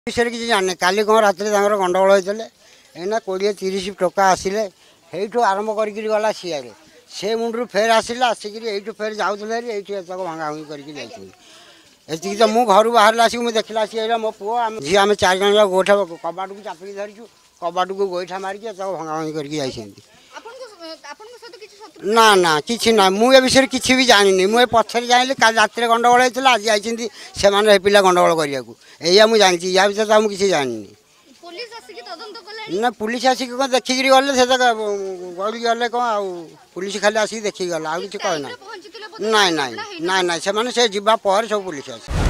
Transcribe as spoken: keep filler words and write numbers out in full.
विषय किसी जाने काली कौन रात गंडगोल होते एना कोड़े तीस टका आसिले यू आरंभ कर गला सीआर से मुंडू फेर आसला आसिक यू फेर जाऊे ये भांगा भांगी करके तो मु घर बाहर आसिक मुझे देखला सी मो पुओ झी आम चार जन गोठा कबाट को चापिक धरीचु कबाट को गोईठा मारिक भांगा भांगी करके ना ना कि ना मुझे विषय किसी भी जानी मुझे पचर जानी का रात गंडगोल होता आज आई से पिला गंडगोल करने को या मुझे जानी या विषय तो किसी जानी ना पुलिस आसिक कौन देखिक गले से गली गले कौन पुलिस खाली आसिक देखिक गला आ कि कहना ना ना ना ना से जावा पर सब पुलिस आस।